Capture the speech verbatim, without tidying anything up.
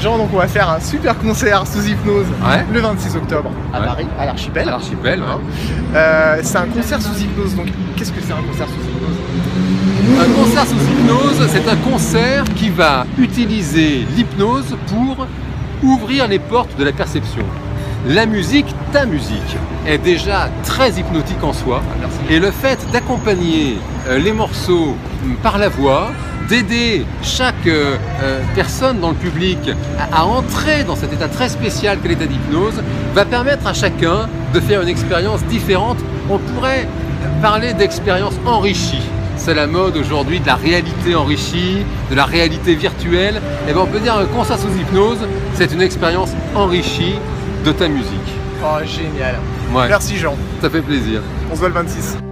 Jean, donc on va faire un super concert sous hypnose ouais. le vingt-six octobre à ouais. Paris, à l'Archipel. À l'Archipel, ouais. euh, C'est un concert sous hypnose, donc qu'est-ce que c'est un concert sous hypnose? Un concert sous hypnose, c'est un concert qui va utiliser l'hypnose pour ouvrir les portes de la perception. La musique, ta musique, est déjà très hypnotique en soi. Merci. Et le fait d'accompagner euh, les morceaux par la voix, d'aider chaque euh, euh, personne dans le public à, à entrer dans cet état très spécial qu'est l'état d'hypnose, va permettre à chacun de faire une expérience différente. On pourrait parler d'expérience enrichie. C'est la mode aujourd'hui de la réalité enrichie, de la réalité virtuelle. Et bien on peut dire un concert sous hypnose, c'est une expérience enrichie de ta musique. Oh génial. Ouais. Merci Jean. Ça fait plaisir. On se voit le vingt-six.